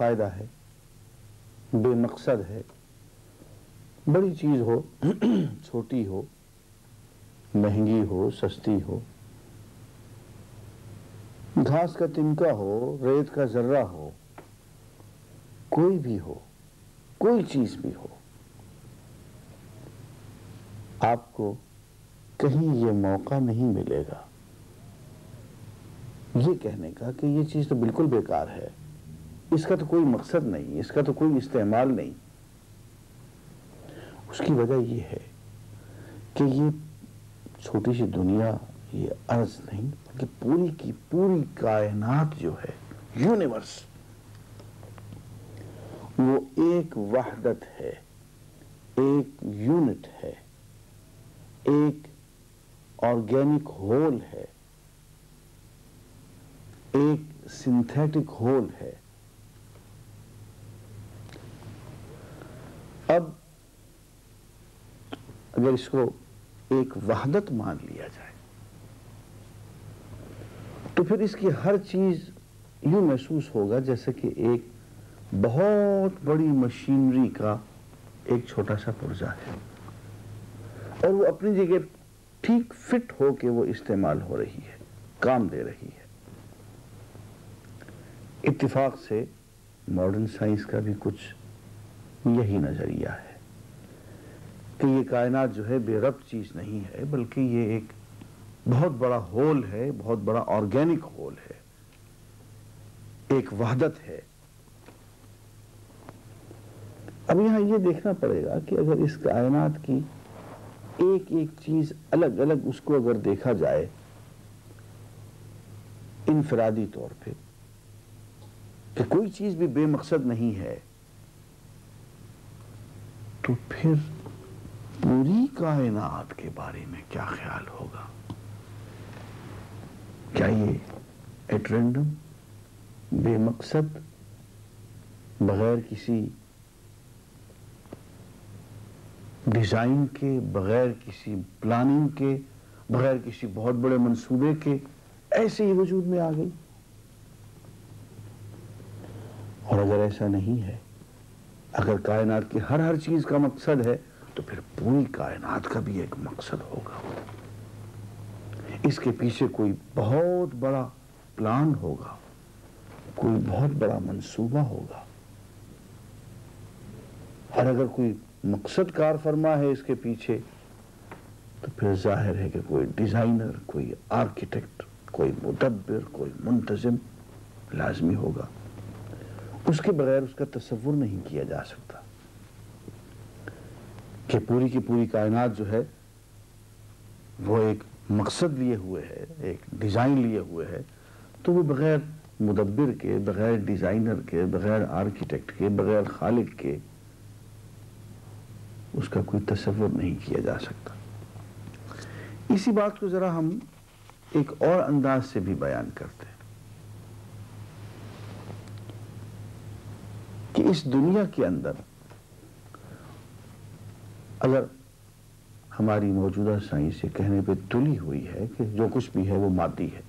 فائدہ ہے، بے مقصد ہے، بڑی چیز ہو چھوٹی ہو، مہنگی ہو سستی ہو، گھاس کا تنکا ہو، ریت کا ذرہ ہو، کوئی بھی ہو، کوئی چیز بھی ہو، آپ کو کہیں یہ موقع نہیں ملے گا یہ کہنے کا کہ یہ چیز تو بالکل بیکار ہے، اس کا تو کوئی مقصد نہیں، اس کا تو کوئی استعمال نہیں۔ اس کی وجہ یہ ہے کہ یہ چھوٹی سی دنیا، یہ ارض نہیں بلکہ پوری کی پوری کائنات جو ہے، یونیورس، وہ ایک وحدت ہے، ایک یونٹ ہے، ایک آرگینک ہول ہے، ایک سنتھیٹک ہول ہے۔ اب اگر اس کو ایک وحدت مان لیا جائے تو پھر اس کی ہر چیز یوں محسوس ہوگا جیسے کہ ایک بہت بڑی مشینری کا ایک چھوٹا سا پرزہ ہے، اور وہ اپنی جگہ ٹھیک فٹ ہو کے وہ استعمال ہو رہی ہے، کام دے رہی ہے۔ اتفاق سے ماڈرن سائنس کا بھی کچھ یہی نظریہ ہے کہ یہ کائنات جو ہے بے ربط چیز نہیں ہے، بلکہ یہ ایک بہت بڑا ہول ہے، بہت بڑا آرگینک ہول ہے، ایک وحدت ہے۔ اب یہاں یہ دیکھنا پڑے گا کہ اگر اس کائنات کی ایک ایک چیز الگ الگ اس کو اگر دیکھا جائے انفرادی طور پہ کہ کوئی چیز بھی بے مقصد نہیں ہے، تو پھر پوری کائنات کے بارے میں کیا خیال ہوگا؟ کیا یہ ایٹ رینڈم، بے مقصد، بغیر کسی ڈیزائن کے، بغیر کسی پلاننگ کے، بغیر کسی بہت بڑے منصوبے کے ایسے ہی وجود میں آ گئی؟ اور اگر ایسا نہیں ہے، اگر کائنات کی ہر چیز کا مقصد ہے، تو پھر پوری کائنات کا بھی ایک مقصد ہوگا، اس کے پیچھے کوئی بہت بڑا پلان ہوگا، کوئی بہت بڑا منصوبہ ہوگا۔ اور اگر کوئی مقصد کار فرما ہے اس کے پیچھے، تو پھر ظاہر ہے کہ کوئی ڈیزائنر، کوئی آرکیٹیکٹ، کوئی مدبر، کوئی منتظم لازمی ہوگا۔ اس کے بغیر اس کا تصور نہیں کیا جا سکتا کہ پوری کی پوری کائنات جو ہے وہ ایک مقصد لیے ہوئے ہے، ایک ڈیزائن لیے ہوئے ہے، تو وہ بغیر مدبر کے، بغیر ڈیزائنر کے، بغیر آرکیٹیکٹ کے، بغیر خالق کے اس کا کوئی تصور نہیں کیا جا سکتا۔ اسی بات کو ذرا ہم ایک اور انداز سے بھی بیان کرتے ہیں کہ اس دنیا کے اندر اگر ہماری موجودہ سائنس یہ کہنے پہ تلی ہوئی ہے کہ جو کچھ بھی ہے وہ مادی ہے،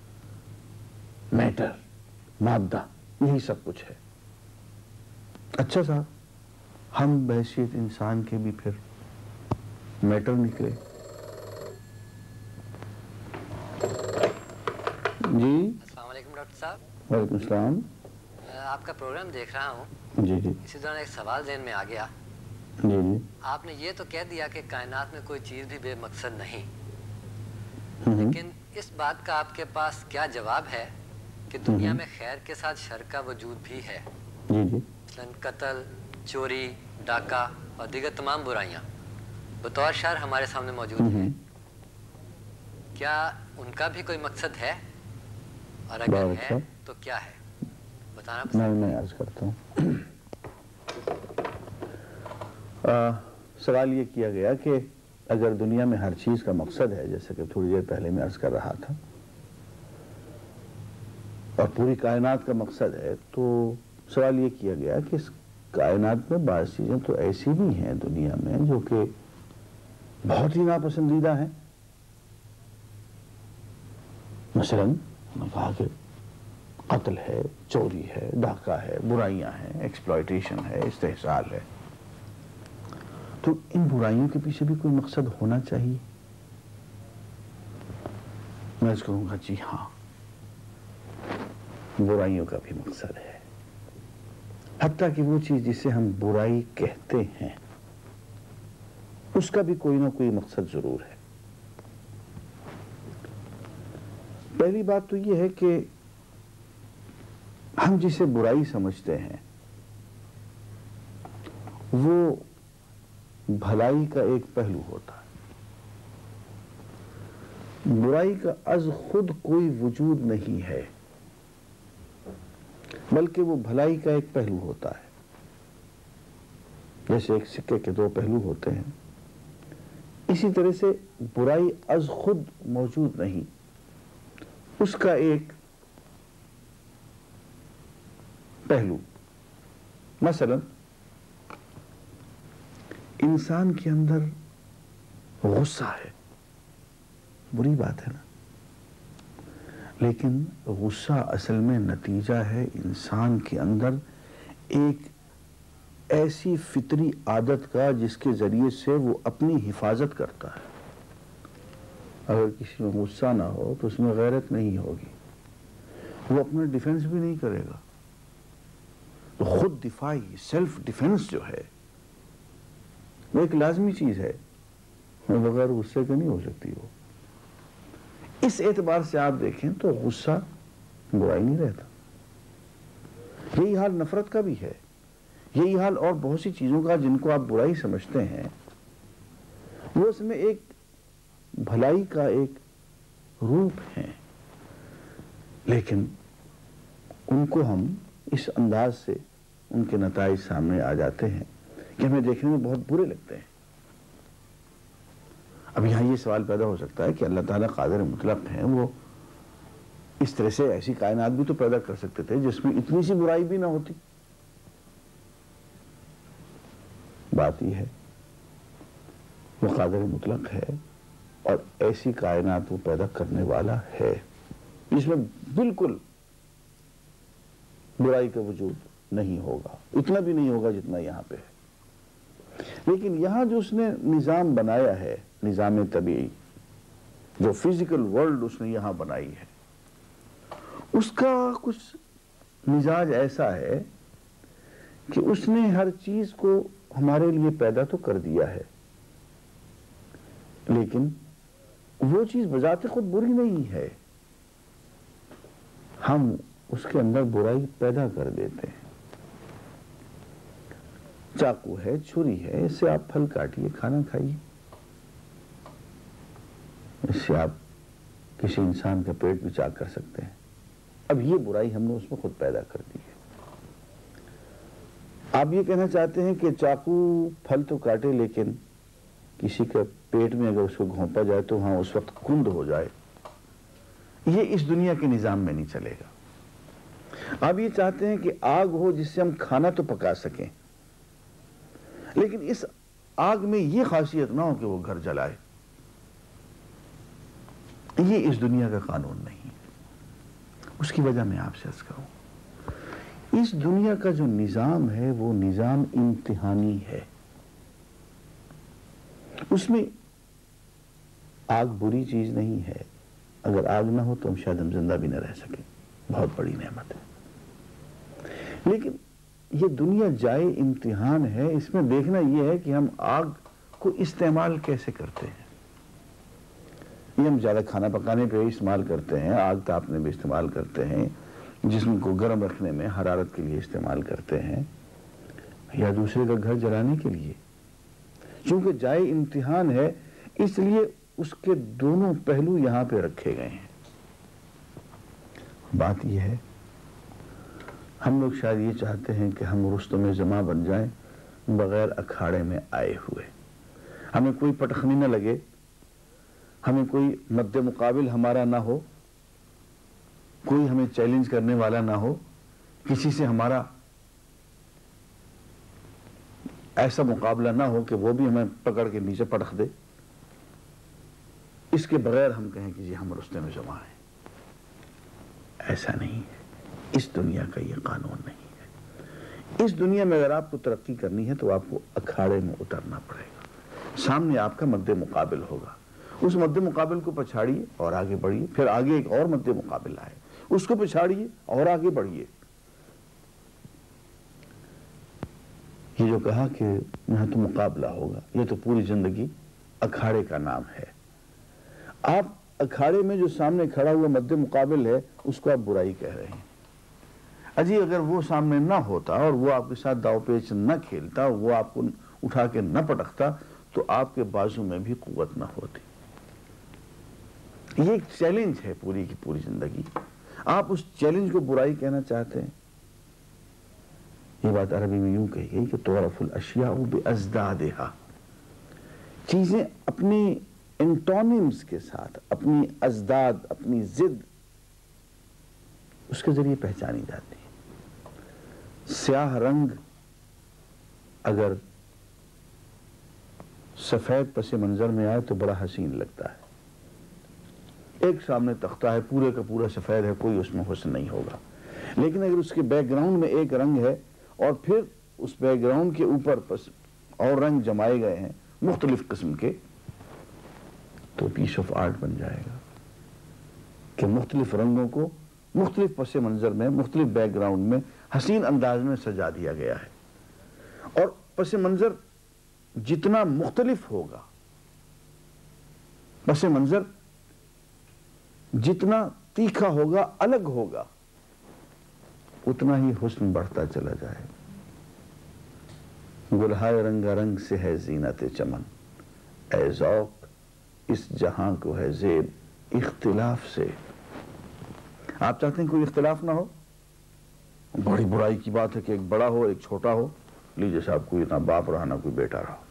میٹر، مادہ، یہی سب کچھ ہے، اچھا صاحب، ہم بحیثیت انسان کے بھی پھر میٹر نکلے؟ جی السلام علیکم ڈاکٹر صاحب۔ وعلیکم السلام۔ آپ کا پروگرام دیکھ رہا ہوں، جی جی اسی دوران ایک سوال ذہن میں آ گیا۔ جی جی آپ نے یہ تو کہہ دیا کہ کائنات میں کوئی چیز بھی بے مقصد نہیں، ہوں لیکن اس بات کا آپ کے پاس کیا جواب ہے کہ دنیا میں خیر کے ساتھ شر کا وجود بھی ہے؟ جی جی مثلاً قتل، چوری، ڈاکہ اور دیگر تمام برائیاں بطور شر ہمارے سامنے موجود ہیں، کیا ان کا بھی کوئی مقصد ہے؟ اور اگر بہت ہے اچھا، تو کیا ہے؟ بتانا پسند میں عرض کرتا ہوں۔ سوال یہ کیا گیا کہ اگر دنیا میں ہر چیز کا مقصد ہے، جیسے کہ تھوڑی دیر پہلے میں عرض کر رہا تھا، اور پوری کائنات کا مقصد ہے، تو سوال یہ کیا گیا کہ اس کائنات میں بعض چیزیں تو ایسی بھی ہیں دنیا میں جو کہ بہت ہی ناپسندیدہ ہیں۔ مثلاً میں کہا کہ قتل ہے، چوری ہے، ڈاکہ ہے، برائیاں ہیں، ایکسپلائٹیشن ہے، استحصال ہے، تو ان برائیوں کے پیچھے بھی کوئی مقصد ہونا چاہیے. میں اس کہوں گا جی ہاں، برائیوں کا بھی مقصد ہے. حتیٰ کہ وہ چیز جسے ہم برائی کہتے ہیں اس کا بھی کوئی نہ کوئی مقصد ضرور ہے. پہلی بات تو یہ ہے کہ ہم جسے برائی سمجھتے ہیں وہ بھلائی کا ایک پہلو ہوتا ہے. برائی کا از خود کوئی وجود نہیں ہے، بلکہ وہ بھلائی کا ایک پہلو ہوتا ہے. جیسے ایک سکے کے دو پہلو ہوتے ہیں، اسی طرح سے برائی از خود موجود نہیں، اس کا ایک پہلو. مثلا انسان کے اندر غصہ ہے، بری بات ہے نا، لیکن غصہ اصل میں نتیجہ ہے انسان کے اندر ایک ایسی فطری عادت کا جس کے ذریعے سے وہ اپنی حفاظت کرتا ہے. اگر کسی میں غصہ نہ ہو تو اس میں غیرت نہیں ہوگی، وہ اپنا ڈیفنس بھی نہیں کرے گا. تو خود دفاعی سیلف ڈیفنس جو ہے وہ ایک لازمی چیز ہے، بغیر غصے کے نہیں ہو سکتی. وہ اس اعتبار سے آپ دیکھیں تو غصہ برائی نہیں رہتا. یہی حال نفرت کا بھی ہے، یہی حال اور بہت سی چیزوں کا جن کو آپ برائی سمجھتے ہیں، وہ اس میں ایک بھلائی کا ایک روپ ہے. لیکن ان کو ہم اس انداز سے ان کے نتائج سامنے آ جاتے ہیں کہ ہمیں دیکھنے میں بہت برے لگتے ہیں. اب یہاں یہ سوال پیدا ہو سکتا ہے کہ اللہ تعالیٰ قادر مطلق ہیں، وہ اس طرح سے ایسی کائنات بھی تو پیدا کر سکتے تھے جس میں اتنی سی برائی بھی نہ ہوتی. بات یہ ہے وہ قادر مطلق ہے اور ایسی کائنات وہ پیدا کرنے والا ہے جس میں بالکل برائی کا وجود نہیں ہوگا، اتنا بھی نہیں ہوگا جتنا یہاں پہ ہے. لیکن یہاں جو اس نے نظام بنایا ہے، نظام طبیعی، جو فزیکل ورلڈ اس نے یہاں بنائی ہے، اس کا کچھ مزاج ایسا ہے کہ اس نے ہر چیز کو ہمارے لیے پیدا تو کر دیا ہے، لیکن وہ چیز بذات خود بری نہیں ہے، ہم اس کے اندر برائی پیدا کر دیتے ہیں. چاقو ہے، چھری ہے، اس سے آپ پھل کاٹیے، کھانا کھائیے، اس سے آپ کسی انسان کا پیٹ بھی چاک کر سکتے ہیں. اب یہ برائی ہم نے اس میں خود پیدا کر دی ہے. آپ یہ کہنا چاہتے ہیں کہ چاقو پھل تو کاٹے لیکن کسی کا پیٹ میں اگر اس کو گھونپا جائے تو وہاں اس وقت کند ہو جائے. یہ اس دنیا کے نظام میں نہیں چلے گا. آپ یہ چاہتے ہیں کہ آگ ہو جس سے ہم کھانا تو پکا سکیں، لیکن اس آگ میں یہ خاصیت نہ ہو کہ وہ گھر جلائے. یہ اس دنیا کا قانون نہیں. اس کی وجہ میں آپ سے عرض کروں، اس دنیا کا جو نظام ہے وہ نظام امتحانی ہے. اس میں آگ بری چیز نہیں ہے. اگر آگ نہ ہو تو ہم شاید زندہ بھی نہ رہ سکیں، بہت بڑی نعمت ہے. لیکن یہ دنیا جائے امتحان ہے. اس میں دیکھنا یہ ہے کہ ہم آگ کو استعمال کیسے کرتے ہیں. یہ ہم زیادہ کھانا پکانے پہ استعمال کرتے ہیں، آگ تاپنے میں استعمال کرتے ہیں، جسم کو گرم رکھنے میں حرارت کے لیے استعمال کرتے ہیں، یا دوسرے کا گھر جلانے کے لیے. چونکہ جائے امتحان ہے اس لیے اس کے دونوں پہلو یہاں پہ رکھے گئے ہیں. بات یہ ہے ہم لوگ شاید یہ چاہتے ہیں کہ ہم رستم زماں بن جائیں بغیر اکھاڑے میں آئے ہوئے. ہمیں کوئی پٹخنی نہ لگے، ہمیں کوئی مد مقابل ہمارا نہ ہو، کوئی ہمیں چیلنج کرنے والا نہ ہو، کسی سے ہمارا ایسا مقابلہ نہ ہو کہ وہ بھی ہمیں پکڑ کے نیچے پٹخ دے. اس کے بغیر ہم کہیں کہ جی ہم رستم زماں ہیں. ایسا نہیں ہے. اس دنیا کا یہ قانون نہیں ہے۔ اس دنیا میں اگر آپ کو ترقی کرنی ہے تو آپ کو اکھاڑے میں اترنا پڑے گا، سامنے آپ کا مد مقابل ہوگا، اس مد مقابل کو پچھاڑیے اور آگے بڑھیے، پھر آگے ایک اور مد مقابل آئے، اس کو پچھاڑیے اور آگے بڑھیے۔ یہ جو کہا کہ یہاں تو مقابلہ ہوگا، یہ تو پوری زندگی اکھاڑے کا نام ہے۔ آپ اکھاڑے میں جو سامنے کھڑا ہوا مد مقابل ہے اس کو آپ برائی کہہ رہے ہیں۔ اجی اگر وہ سامنے نہ ہوتا اور وہ آپ کے ساتھ داؤ پیچ نہ کھیلتا، وہ آپ کو اٹھا کے نہ پٹکتا تو آپ کے بازو میں بھی قوت نہ ہوتی۔ یہ ایک چیلنج ہے پوری کی پوری زندگی، آپ اس چیلنج کو برائی کہنا چاہتے ہیں۔ یہ بات عربی میں یوں کہی گئی کہ تعرف الاشیاء بازدادها، چیزیں اپنی انٹونیمز کے ساتھ، اپنی ازداد، اپنی ضد، اس کے ذریعے پہچانی جاتی ہیں۔ سیاہ رنگ اگر سفید پس منظر میں آئے تو بڑا حسین لگتا ہے۔ ایک سامنے تختہ ہے پورے کا پورا سفید ہے، کوئی اس میں حسن نہیں ہوگا، لیکن اگر اس کے بیک گراؤنڈ میں ایک رنگ ہے اور پھر اس بیک گراؤنڈ کے اوپر اور رنگ جمائے گئے ہیں مختلف قسم کے، تو پیس آف آرٹ بن جائے گا کہ مختلف رنگوں کو مختلف پس منظر میں، مختلف بیک گراؤنڈ میں حسین انداز میں سجا دیا گیا ہے۔ اور پس منظر جتنا مختلف ہوگا، پس منظر جتنا تیکھا ہوگا، الگ ہوگا، اتنا ہی حسن بڑھتا چلا جائے۔ گلہائے رنگا رنگ سے ہے زینت چمن، اے ذوق اس جہاں کو ہے زیب اختلاف سے۔ آپ چاہتے ہیں کوئی اختلاف نہ ہو؟ بڑی برائی کی بات ہے کہ ایک بڑا ہو ایک چھوٹا ہو۔ لیجیے صاحب، کوئی نہ باپ رہا نہ کوئی بیٹا رہا،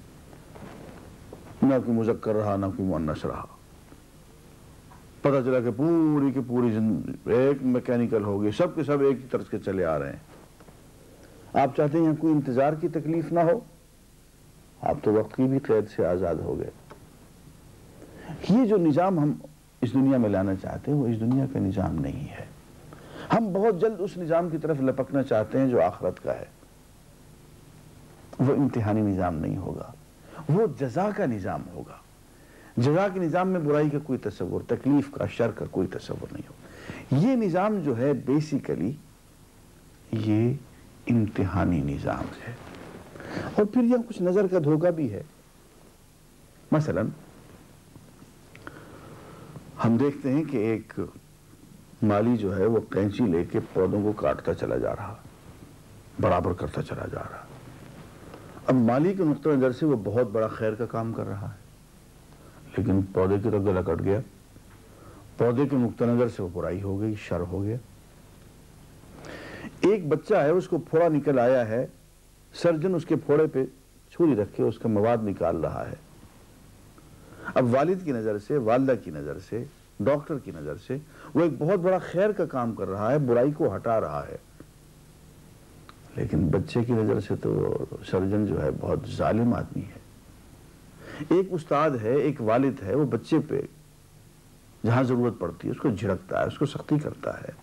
نہ کوئی مذکر رہا نہ کوئی مؤنث رہا، پتہ چلا کہ پوری کی پوری ایک میکینیکل ہو گئی، سب کے سب ایک ہی طرز کے چلے آ رہے ہیں۔ آپ چاہتے ہیں یہاں کوئی انتظار کی تکلیف نہ ہو؟ آپ تو وقت کی بھی قید سے آزاد ہو گئے۔ یہ جو نظام ہم اس دنیا میں لانا چاہتے ہیں وہ اس دنیا کا نظام نہیں ہے۔ ہم بہت جلد اس نظام کی طرف لپکنا چاہتے ہیں جو آخرت کا ہے۔ وہ امتحانی نظام نہیں ہوگا، وہ جزا کا نظام ہوگا۔ جزا کے نظام میں برائی کا کوئی تصور، تکلیف کا، شر کا کوئی تصور نہیں ہوگا۔ یہ نظام جو ہے بیسیکلی یہ امتحانی نظام ہے، اور پھر یہاں کچھ نظر کا دھوکہ بھی ہے۔ مثلا ہم دیکھتے ہیں کہ ایک مالی جو ہے وہ کینچی لے کے پودوں کو کاٹتا چلا جا رہا، برابر کرتا چلا جا رہا۔ اب مالی کے نقطہ نظر سے وہ بہت بڑا خیر کا کام کر رہا ہے، لیکن پودے کی تو گلا کٹ گیا، پودے کے نقطہ نظر سے وہ برائی ہو گئی، شر ہو گیا۔ ایک بچہ ہے، اس کو پھوڑا نکل آیا ہے، سرجن اس کے پھوڑے پہ چھری رکھ کے اس کا مواد نکال رہا ہے۔ اب والد کی نظر سے، والدہ کی نظر سے، ڈاکٹر کی نظر سے وہ ایک بہت بڑا خیر کا کام کر رہا ہے، برائی کو ہٹا رہا ہے، لیکن بچے کی نظر سے تو سرجن جو ہے بہت ظالم آدمی ہے۔ ایک استاد ہے، ایک والد ہے، وہ بچے پہ جہاں ضرورت پڑتی ہے اس کو جھڑکتا ہے، اس کو سختی کرتا ہے۔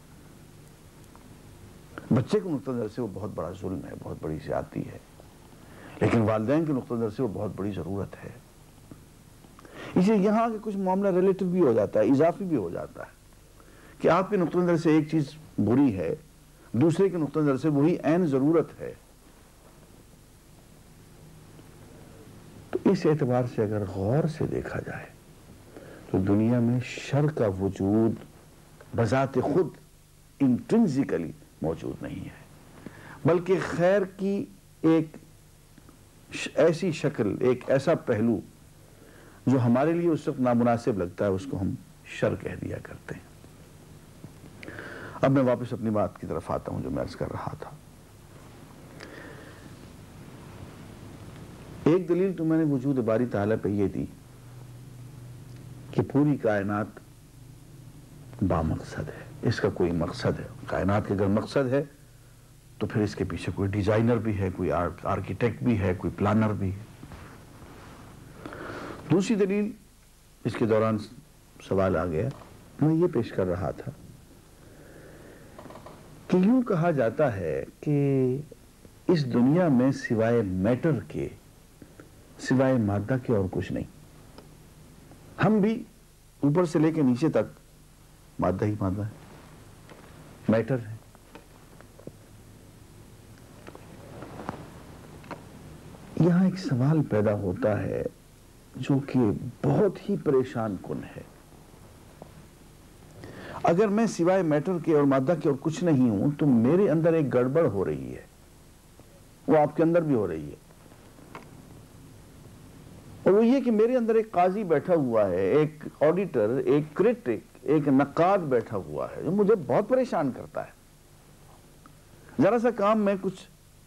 بچے کے نقطہ نظر سے وہ بہت بڑا ظلم ہے، بہت بڑی زیادتی ہے، لیکن والدین کے نقطہ نظر سے وہ بہت بڑی ضرورت ہے۔ اسے یہاں کے کچھ معاملہ ریلیٹو بھی ہو جاتا ہے، اضافی بھی ہو جاتا ہے کہ آپ کے نقطہ نظر سے ایک چیز بری ہے، دوسرے کے نقطہ نظر سے وہی عین ضرورت ہے۔ تو اس اعتبار سے اگر غور سے دیکھا جائے تو دنیا میں شر کا وجود بذات خود انٹرنسیکلی موجود نہیں ہے، بلکہ خیر کی ایک ایسی شکل، ایک ایسا پہلو جو ہمارے لیے اس وقت نامناسب لگتا ہے، اس کو ہم شر کہہ دیا کرتے ہیں۔ اب میں واپس اپنی بات کی طرف آتا ہوں جو میں عرض کر رہا تھا۔ ایک دلیل تو میں نے وجود باری تعالیٰ پہ یہ دی کہ پوری کائنات بامقصد ہے، اس کا کوئی مقصد ہے۔ کائنات کے اگر مقصد ہے تو پھر اس کے پیچھے کوئی ڈیزائنر بھی ہے، کوئی آرکیٹیکٹ بھی ہے، کوئی پلانر بھی ہے۔ دوسری دلیل، اس کے دوران سوال آ گیا، میں یہ پیش کر رہا تھا کہ یوں کہا جاتا ہے کہ اس دنیا میں سوائے میٹر کے، سوائے مادہ کے اور کچھ نہیں. ہم بھی اوپر سے لے کے نیچے تک مادہ ہی مادہ ہے، میٹر ہے. یہاں ایک سوال پیدا ہوتا ہے جو کہ بہت ہی پریشان کن ہے. اگر میں سوائے میٹر کے اور مادہ کے اور کچھ نہیں ہوں تو میرے اندر ایک گڑبڑ ہو رہی ہے، وہ آپ کے اندر بھی ہو رہی ہے. اور وہ یہ کہ میرے اندر ایک قاضی بیٹھا ہوا ہے، ایک آڈیٹر، ایک کرٹک، ایک نقاد بیٹھا ہوا ہے جو مجھے بہت پریشان کرتا ہے. ذرا سا کام میں کچھ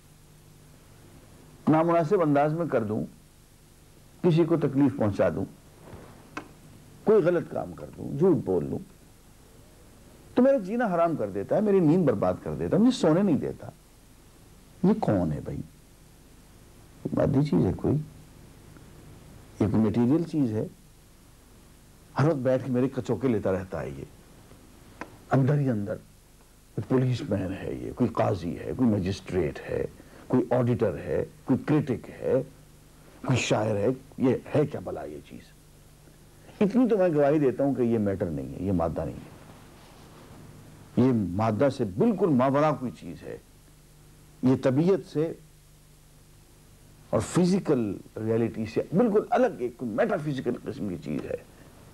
نامناسب انداز میں کر دوں، کسی کو تکلیف پہنچا دوں، کوئی غلط کام کر دوں، جھوٹ بول لوں، تو میرا جینا حرام کر دیتا ہے، میری نیند برباد کر دیتا ہے، مجھے سونے نہیں دیتا. یہ کون ہے بھائی؟ مادی چیز ہے کوئی؟ یہ کوئی میٹیریل چیز ہے؟ ہر وقت بیٹھ کے میرے کچوکے لیتا رہتا ہے. یہ اندر ہی اندر کوئی پولیس مین ہے، یہ کوئی قاضی ہے، کوئی مجسٹریٹ ہے، کوئی آڈیٹر ہے، کوئی کرٹک ہے، کوئی شاعر ہے. یہ ہے کیا بلا یہ چیز؟ اتنی تو میں گواہی دیتا ہوں کہ یہ میٹر نہیں ہے، یہ مادہ نہیں ہے. یہ مادہ سے بالکل ماورا کوئی چیز ہے. یہ طبیعت سے اور فزیکل ریالٹی سے بالکل الگ ایک میٹا فزیکل قسم کی چیز ہے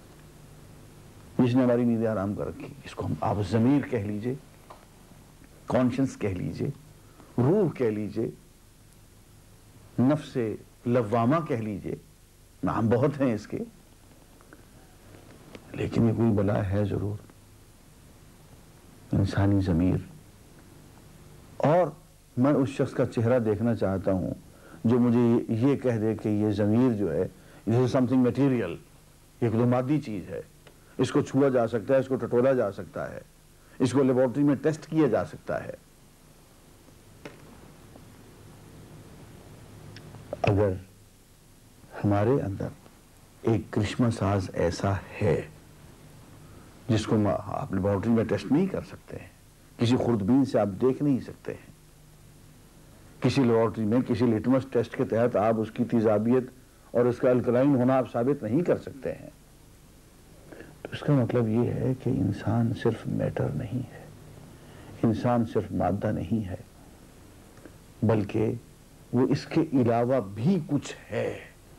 جس نے ہماری نیندیں آرام کر رکھی. اس کو ہم آپ ضمیر کہہ لیجئے، کانشنس کہہ لیجئے، روح کہہ لیجئے، نفس لوامہ کہہ لیجئے، نام بہت ہیں اس کے، لیکن یہ کوئی بلا ہے ضرور. انسانی ضمیر. اور میں اس شخص کا چہرہ دیکھنا چاہتا ہوں جو مجھے یہ کہہ دے کہ یہ ضمیر جو ہے یہ سمتھنگ میٹیریل، یہ کوئی مادی چیز ہے، اس کو چھوا جا سکتا ہے، اس کو ٹٹولا جا سکتا ہے، اس کو لیبارٹری میں ٹیسٹ کیا جا سکتا ہے. اگر ہمارے اندر ایک کرشمہ ساز ایسا ہے جس کو آپ لیبارٹری میں ٹیسٹ نہیں کر سکتے ہیں، کسی خوردبین سے آپ دیکھ نہیں سکتے ہیں، کسی لیبارٹری میں کسی لیٹمس ٹیسٹ کے تحت آپ اس کی تیزابیت اور اس کا الکلائن ہونا آپ ثابت نہیں کر سکتے ہیں، تو اس کا مطلب یہ ہے کہ انسان صرف میٹر نہیں ہے، انسان صرف مادہ نہیں ہے، بلکہ وہ اس کے علاوہ بھی کچھ ہے.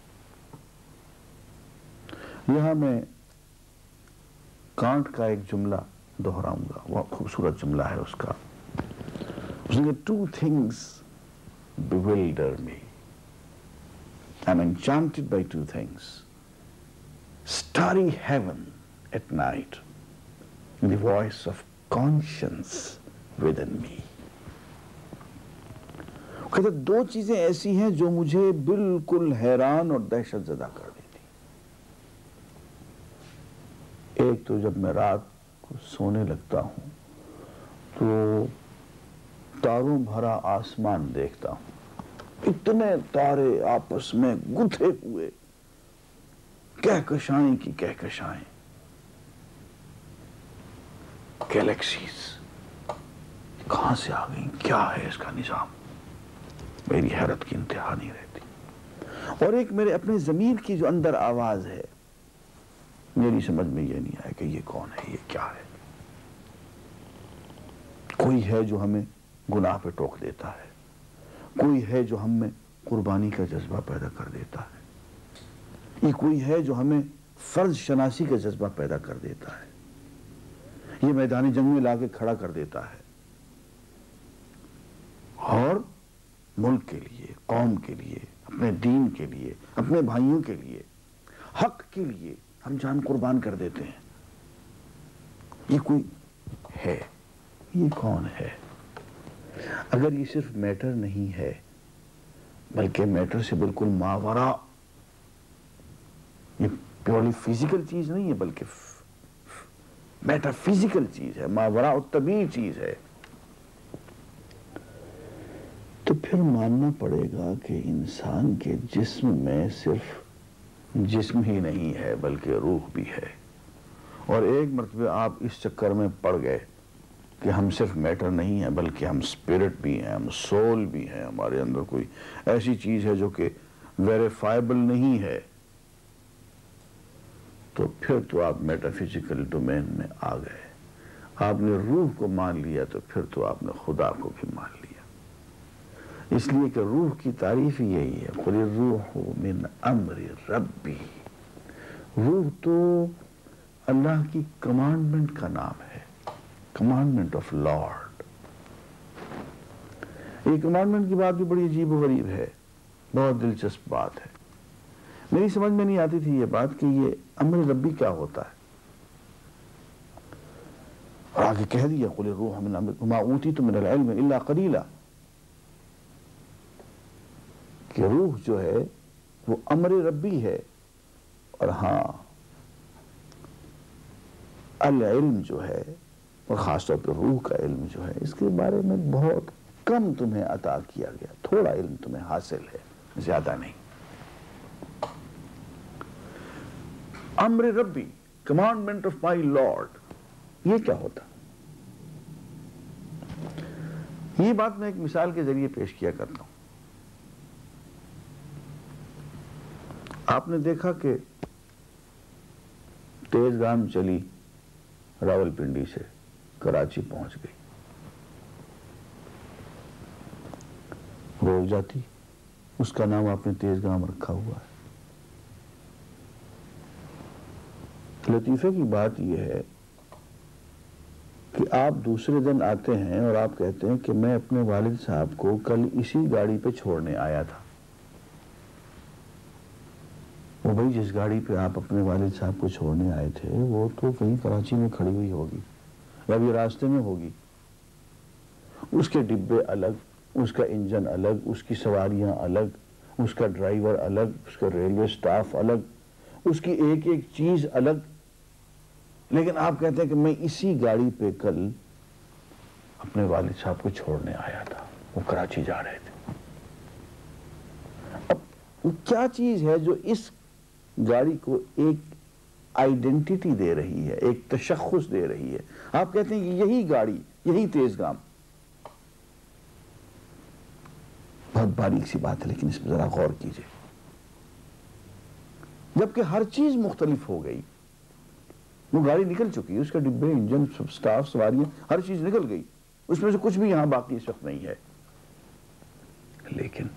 یہاں میں کانٹ کا ایک جملہ دہراؤں گا، وہ خوبصورت جملہ ہے اس کا. اس نے کہا two things bewilder me. I'm enchanted by two things. Starry heaven at night and the voice of conscience within me. کہتے دو چیزیں ایسی ہیں جو مجھے بالکل حیران اور دہشت زدہ کر دیتی. ایک تو جب میں رات کو سونے لگتا ہوں تو تاروں بھرا آسمان دیکھتا ہوں، اتنے تارے آپس میں گتھے ہوئے، کہکشائیں کی کہکشائیں، گیلیکسیز کہاں سے آ گئیں، کیا ہے اس کا نظام؟ میری حیرت کی انتہا نہیں رہتی. اور ایک میرے اپنے ضمیر کی جو اندر آواز ہے، میری سمجھ میں یہ نہیں آیا کہ یہ کون ہے، یہ کیا ہے. کوئی ہے جو ہمیں گناہ پہ ٹوک دیتا ہے، کوئی ہے جو ہم میں قربانی کا جذبہ پیدا کر دیتا ہے، یہ کوئی ہے جو ہمیں فرض شناسی کا جذبہ پیدا کر دیتا ہے، یہ میدان جنگ میں لا کے کھڑا کر دیتا ہے، اور ملک کے لیے، قوم کے لیے، اپنے دین کے لیے، اپنے بھائیوں کے لیے، حق کے لیے ہم جان قربان کر دیتے ہیں. یہ کوئی ہے، یہ کون ہے؟ اگر یہ صرف میٹر نہیں ہے بلکہ میٹر سے بالکل ماورا، یہ پیورلی فزیکل چیز نہیں ہے بلکہ میٹا فزیکل چیز ہے، ماورا الطبیعی چیز ہے، تو پھر ماننا پڑے گا کہ انسان کے جسم میں صرف جسم ہی نہیں ہے بلکہ روح بھی ہے. اور ایک مرتبہ آپ اس چکر میں پڑ گئے کہ ہم صرف میٹر نہیں ہیں بلکہ ہم اسپرٹ بھی ہیں، ہم سول بھی ہیں، ہمارے اندر کوئی ایسی چیز ہے جو کہ ویریفائبل نہیں ہے، تو پھر تو آپ میٹافزیکل ڈومین میں آ گئے. آپ نے روح کو مان لیا تو پھر تو آپ نے خدا کو بھی مان لیا. اس لیے کہ روح کی تعریف ہی یہی ہے، قُلِ الرُّوحُ مِنْ أَمْرِ رَبِّي. روح تو اللہ کی کمانڈمنٹ کا نام ہے، کمانڈمنٹ آف لارڈ. یہ کمانڈمنٹ کی بات بھی بڑی عجیب و غریب ہے، بہت دلچسپ بات ہے. میری سمجھ میں نہیں آتی تھی یہ بات کہ یہ امر ربی کیا ہوتا ہے، اور آگے کہہ دیا قُلِ الرُّوحُ مِنْ أَمْرِ وَمَا أُوتِيتُم مِنَ الْعِلْمِ إِلَّا قَلِيلًا، کہ روح جو ہے وہ امر ربی ہے. اور ہاں العلم جو ہے، اور خاص طور پہ روح کا علم جو ہے، اس کے بارے میں بہت کم تمہیں عطا کیا گیا، تھوڑا علم تمہیں حاصل ہے، زیادہ نہیں. امر ربی، کمانڈمنٹ آف مائی لارڈ، یہ کیا ہوتا؟ یہ بات میں ایک مثال کے ذریعے پیش کیا کرتا ہوں. آپ نے دیکھا کہ تیز گام چلی راول پنڈی سے کراچی پہنچ گئی، روک جاتی، اس کا نام آپ نے تیز گام رکھا ہوا ہے. لطیفے کی بات یہ ہے کہ آپ دوسرے دن آتے ہیں اور آپ کہتے ہیں کہ میں اپنے والد صاحب کو کل اسی گاڑی پہ چھوڑنے آیا تھا. وہ بھائی جس گاڑی پہ آپ اپنے والد صاحب کو چھوڑنے آئے تھے وہ تو کہیں کراچی میں کھڑی ہوئی ہوگی یا بھی راستے میں ہوگی. اس کے ڈبے الگ، اس کا انجن الگ، اس کی سواریاں الگ، اس کا ڈرائیور الگ، اس کا ریلوے سٹاف الگ، اس کی ایک ایک چیز الگ. لیکن آپ کہتے ہیں کہ میں اسی گاڑی پہ کل اپنے والد صاحب کو چھوڑنے آیا تھا، وہ کراچی جا رہے تھے. اب کیا چیز ہے جو اس گاڑی کو ایک آئیڈینٹیٹی دے رہی ہے، ایک تشخص دے رہی ہے؟ آپ کہتے ہیں کہ یہی گاڑی، یہی تیز گام. بہت باریک سی بات ہے لیکن اس پہ ذرا غور کیجئے. جبکہ ہر چیز مختلف ہو گئی، وہ گاڑی نکل چکی ہے، اس کا ڈبے، انجن، سٹاف، سواریاں، ہر چیز نکل گئی، اس میں سے کچھ بھی یہاں باقی اس وقت نہیں ہے. لیکن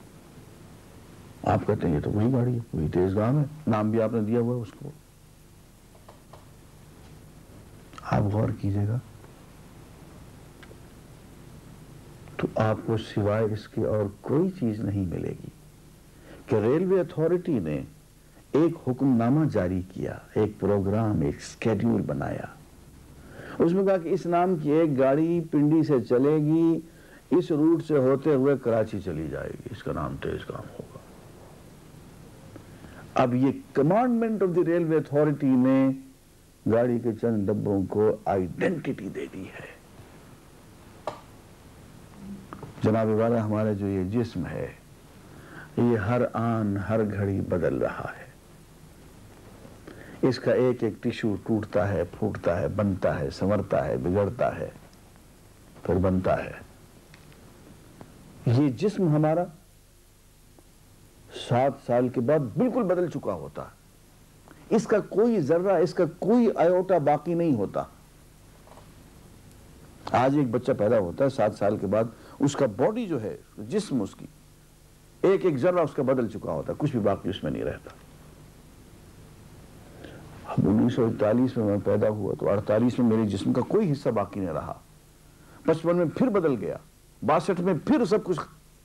آپ کہتے ہیں یہ تو وہی گاڑی ہے، وہی تیز گام ہے، نام بھی آپ نے دیا ہوا ہے اس کو. آپ غور کیجئے گا تو آپ کو سوائے اس کے اور کوئی چیز نہیں ملے گی کہ ریلوے اتھارٹی نے ایک حکم نامہ جاری کیا، ایک پروگرام، ایک سکیڈیول بنایا. اس میں کہا کہ اس نام کی ایک گاڑی پنڈی سے چلے گی، اس روٹ سے ہوتے ہوئے کراچی چلی جائے گی، اس کا نام تیز گام ہوگا. اب یہ commandment of the railway authority نے گاڑی کے چند ڈبوں کو آئیڈینٹیٹی دے دی ہے. جناب والا، ہمارا جو یہ جسم ہے یہ ہر آن ہر گھڑی بدل رہا ہے. اس کا ایک ایک ٹشو ٹوٹتا ہے، پھوٹتا ہے، بنتا ہے، سنورتا ہے، بگڑتا ہے، پھر بنتا ہے. یہ جسم ہمارا 7 سال کے بعد بالکل بدل چکا ہوتا ہے. اس کا کوئی ذرہ، اس کا کوئی آیوٹا باقی نہیں ہوتا. آج ایک بچہ پیدا ہوتا ہے، 7 سال کے بعد اس کا باڈی جو ہے، جسم اس کی ایک ایک ذرہ اس کا بدل چکا ہوتا ہے، کچھ بھی باقی اس میں نہیں رہتا. اب 1941 میں میں پیدا ہوا تو 48 میں میرے جسم کا کوئی حصہ باقی نہیں رہا، 55 میں پھر بدل گیا، 62 میں پھر سب کچھ،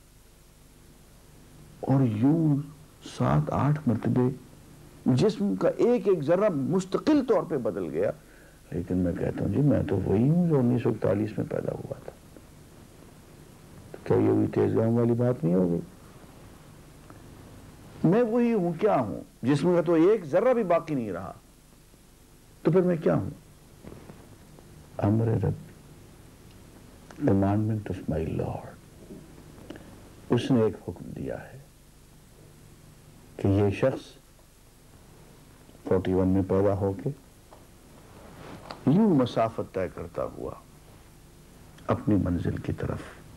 اور یوں 7-8 مرتبے جسم کا ایک ایک ذرہ مستقل طور پہ بدل گیا. لیکن میں کہتا ہوں جی میں تو وہی ہوں جو 1941 میں پیدا ہوا تھا. تو کیا یہ بھی تیز گام والی بات نہیں ہوگی؟ میں وہی ہوں، کیا ہوں؟ جسم کا تو ایک ذرہ بھی باقی نہیں رہا، تو پھر میں کیا ہوں؟ امر رب، کمانڈمنٹ آف مائی لارڈ. اس نے ایک حکم دیا ہے کہ یہ شخص 41 میں پیدا ہو کے یوں مسافت طے کرتا ہوا اپنی منزل کی طرف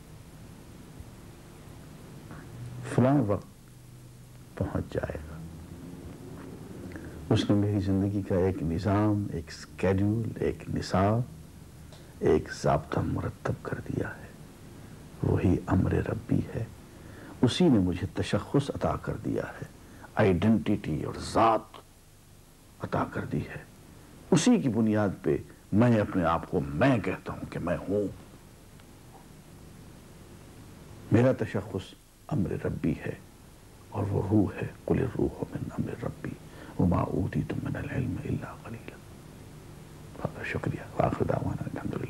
فلاں وقت پہنچ جائے گا۔ اس نے میری زندگی کا ایک نظام، ایک سکیڈول، ایک نصاب، ایک ضابطہ مرتب کر دیا ہے۔ وہی امر ربی ہے، اسی نے مجھے تشخص عطا کر دیا ہے، آئیڈینٹیٹی اور ذات عطا کر دی ہے۔ اسی کی بنیاد پہ میں اپنے آپ کو میں کہتا ہوں کہ میں ہوں۔ میرا تشخص امر ربی ہے اور وہ روح ہے، قل الروح من امر ربی وما اوتیتم من العلم الا قلیلا۔ بہت شکریہ، وآخر دعوانا الحمدللہ۔